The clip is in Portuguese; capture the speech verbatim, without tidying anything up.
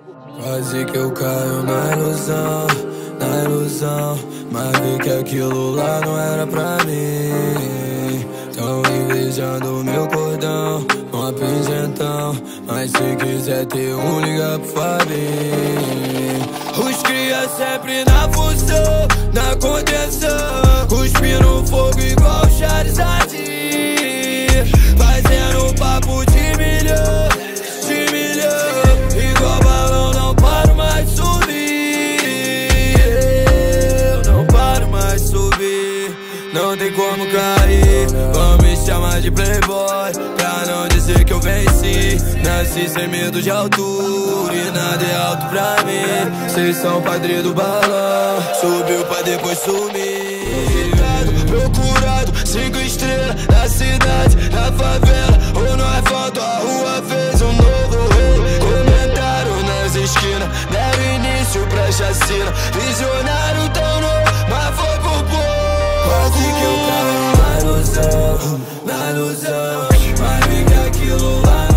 Quase que eu caio na ilusão, na ilusão, mas vi que aquilo lá não era pra mim. Tão invejando meu cordão, uma pingentão, mas se quiser ter um, liga pro Fabinho. Os cria sempre na função, na contenção, cuspindo fogo igual Charizard, fazendo papo de milhão, de milhão, igual balão, não paro mais de subir. Eu não paro mais de subir, não tem como cair. Vão me chamar de playboy, pra não dizer que eu venci. Nasci sem medo de altura e nada é alto pra mim. Cês são padre do balão, subiu pra depois sumir. Procurado, cinco estrelas na cidade, na favela ou no asfalto, a rua fez um novo rei. Comentaram nas esquinas, deram início pra chacina. Visionário tão novo, mas foi pro povo. Quase que eu caio na ilusão, na ilusão, mas vi que aquilo lá